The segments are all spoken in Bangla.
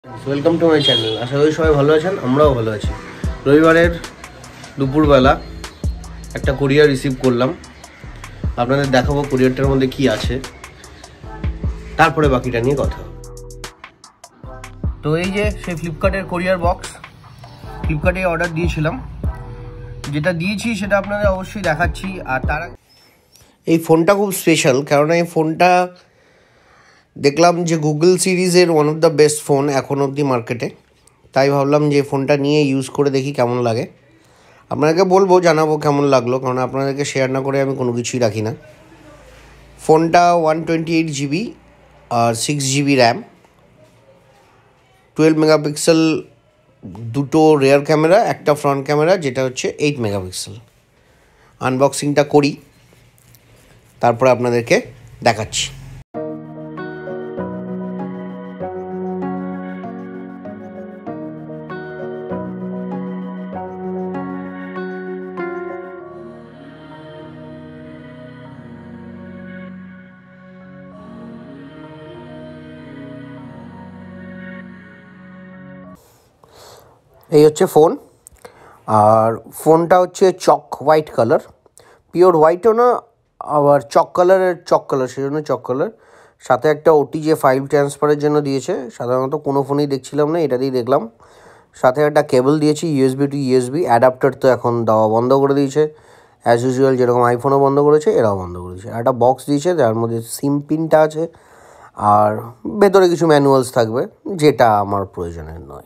Welcome to my channel. আশা করি সবাই ভালো আছেন, আমরাও ভালো আছি। রবিবারের দুপুরবেলা একটা কুরিয়ার রিসিভ করলাম, আপনাদের দেখাবো কুরিয়ারটার মধ্যে কি আছে, তারপরে বাকিটা নিয়ে কথা হবে। তো এই যে সেই ফ্লিপকার্টের কুরিয়ার বক্স, ফ্লিপকার্টে অর্ডার দিয়েছিলাম, যেটা দিয়েছি সেটা আপনাদের অবশ্যই দেখাচ্ছি। আর তার এই ফোনটা খুব স্পেশাল, কারণ এই ফোনটা দেখলাম যে গুগল সিরিজের one of the best phone এখন অবধি মার্কেটে, তাই ভাবলাম যে ফোনটা নিয়ে ইউজ করে দেখি কেমন লাগে। আপনাদেরকে বলবো, জানাবো কেমন লাগলো, কারণ আপনাদেরকে শেয়ার না করে আমি কোনো কিছুই রাখি না। ফোনটা 128 GB আর 6 GB র্যাম, 12 মেগাপিক্সেল দুটো রেয়ার ক্যামেরা, একটা ফ্রন্ট ক্যামেরা যেটা হচ্ছে 8 মেগাপিক্সেল। আনবক্সিংটা করি, তারপরে আপনাদেরকে দেখাচ্ছি। এই হচ্ছে ফোন, আর ফোনটা হচ্ছে চক হোয়াইট কালার, পিওর হোয়াইটও না, আবার চক কালার, সেই জন্য চক কালার। সাথে একটা ওটিজি ফাইল ট্রান্সফারের জন্য দিয়েছে, সাধারণত কোনো ফোনেই দেখছিলাম না, এটা দিয়ে দেখলাম। সাথে একটা কেবল দিয়েছি, ইউএসবি টু ইউএসবি। অ্যাডাপ্টার তো এখন দেওয়া বন্ধ করে দিয়েছে, অ্যাজ ইউজুয়াল যেরকম আইফোনও বন্ধ করেছে, এরাও বন্ধ করে দিয়েছে। একটা বক্স দিয়েছে যার মধ্যে সিম পিনটা আছে, আর ভেতরে কিছু ম্যানুয়ালস থাকবে, যেটা আমার প্রয়োজনের নয়।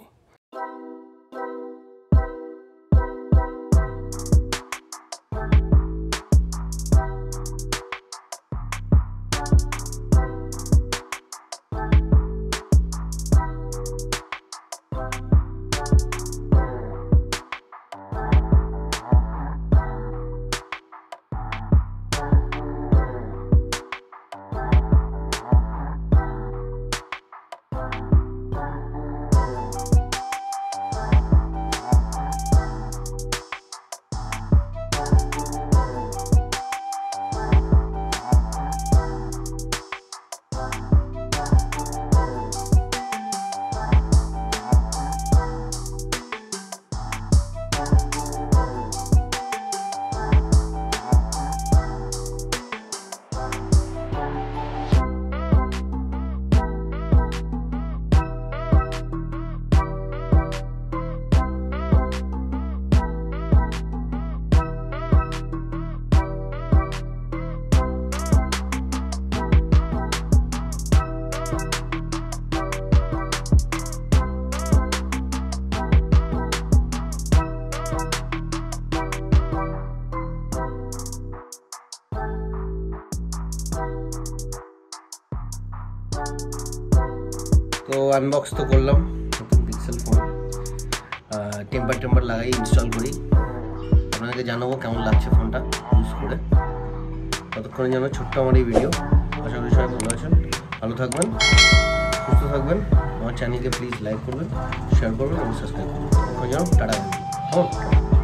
তো আনবক্স তো করলাম, নতুন পিক্সেল ফোন, টেম্পার লাগাই ইনস্টল করি, আপনাদেরকে জানাবো কেমন লাগছে ফোনটা ইউজ করে। ততক্ষণের জন্য ছোট্ট আমার এই ভিডিও। আশা করি সবাই ভালো আছেন, ভালো থাকবেন, সুস্থ থাকবেন। আমার চ্যানেলকে প্লিজ লাইক করবেন, শেয়ার করবেন এবং সাবস্ক্রাইব করবেন। ততক্ষণের জন্য টাটা।